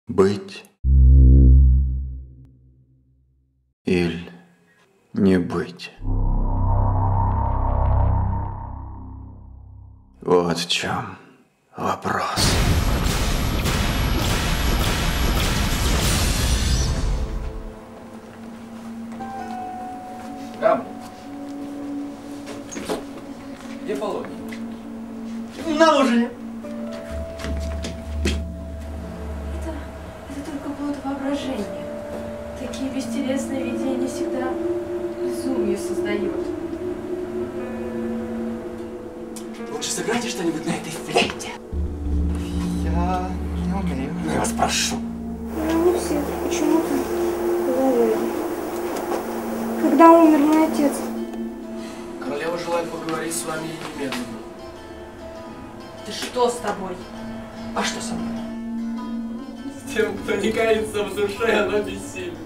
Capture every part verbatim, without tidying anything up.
Быть или не быть? Вот в чем вопрос. Гамлет. Где Полоний? На ужине. Это, это только плод воображения. Такие бестелесные видения всегда безумие создают. Лучше сыграйте что-нибудь на этой флейте. Я не умею. Я вас прошу. Они все почему-то говорили. Когда умер мой отец. Королева желает поговорить с вами немедленно. Ты что с тобой? А что со мной? С тем, кто не кается в душе, оно бессильно.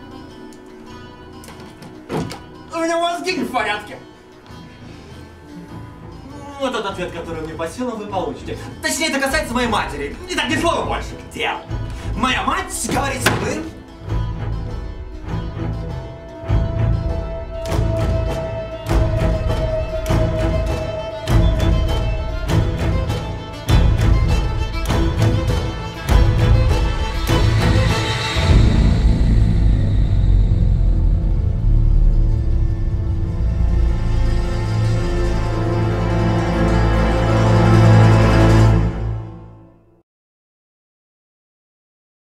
У меня мозги не в порядке. Вот тот ответ, который мне по силам, вы получите. Точнее, это касается моей матери. Итак, ни слова больше. К делу. Моя мать говорит, что вы